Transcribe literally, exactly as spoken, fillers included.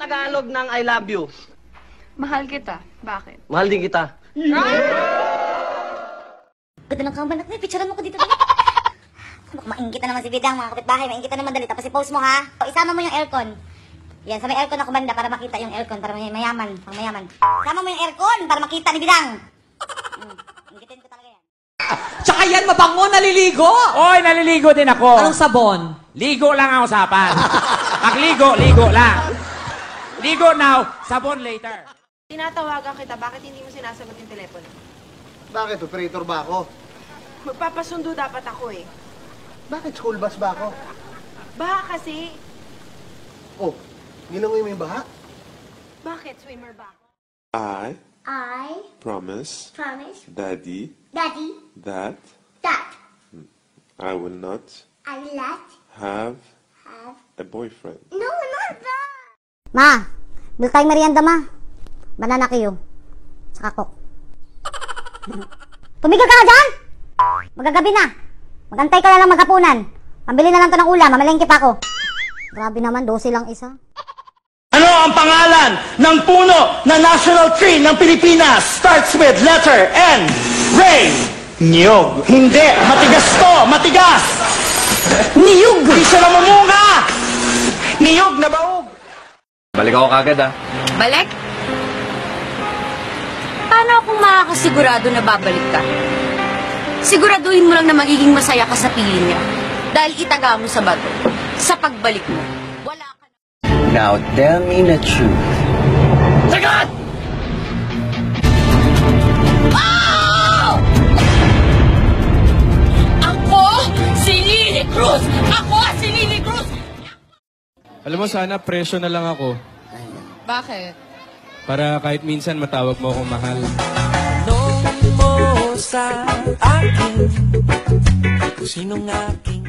Tagalog ng I love you. Mahal kita. Bakit? Mahal din kita. Ganda ng kambanak na, picturean mo ko dito. Maingit na naman si Bidang, mga kapitbahay. Maingit na naman dali. Tapos i-post mo ha. Isama mo yung aircon. Yan, sa may aircon ako banda para makita yung aircon. Para may mayaman, pang mayaman. Isama mo yung aircon para makita ni Bidang. Hmm. Ingitin ko talaga yan. Tsaka yan, mabango, naliligo. Oy, naliligo din ako. Anong sabon? Ligo lang ang usapan. Pagligo, ligo lang. Ligo now, sabon later. Tinatawagan kita, bakit hindi mo sinasagot yung telepono? Bakit? Operator ba ako? Magpapasundo dapat ako eh. Bakit? School bus ba ako? Baka kasi. Oh, ginangoy mo yung baha? Bakit? Swimmer ba ako? I I promise promise Daddy Daddy that that I will not I will not have have a boyfriend. No, not that. Ma, bil tayong merienda, ma. Banana kayo. Saka kok. Tumigil ka na dyan! Magagabi na. Magantay ka na lang maghapunan. Pambili na lang to ng ulam. Mamalengke pa ako. Grabe naman, dose lang isa. Ano ang pangalan ng puno na national tree ng Pilipinas? Starts with letter N. Ray. Niyog. Hindi. Matigas to. Matigas. Niyog. Di siya namumunga. Niyog na baog. Balik ako kagad ah. Balik? Paano akong makakasigurado na babalik ka? Siguraduhin mo lang na magiging masaya ka sa piling niya. Dahil itaga mo sa bato. Sa pagbalik mo, wala ka na. Now tell me the truth. Sagat! Oh! Ako si Lily Cruz! Ako si Lily Cruz! Alam mo, sana presyo na lang ako. Bakit? Para kahit minsan matawag mo akong mahal. Tanong mo sa akin kung sinong aking